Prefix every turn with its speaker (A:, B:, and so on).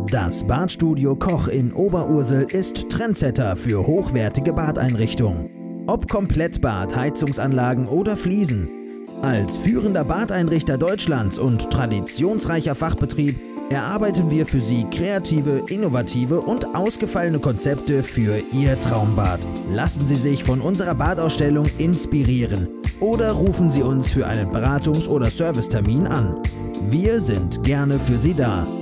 A: Das Badstudio Koch in Oberursel ist Trendsetter für hochwertige Badeinrichtungen. Ob Komplettbad, Heizungsanlagen oder Fliesen. Als führender Badeinrichter Deutschlands und traditionsreicher Fachbetrieb erarbeiten wir für Sie kreative, innovative und ausgefallene Konzepte für Ihr Traumbad. Lassen Sie sich von unserer Badausstellung inspirieren oder rufen Sie uns für einen Beratungs- oder Servicetermin an. Wir sind gerne für Sie da.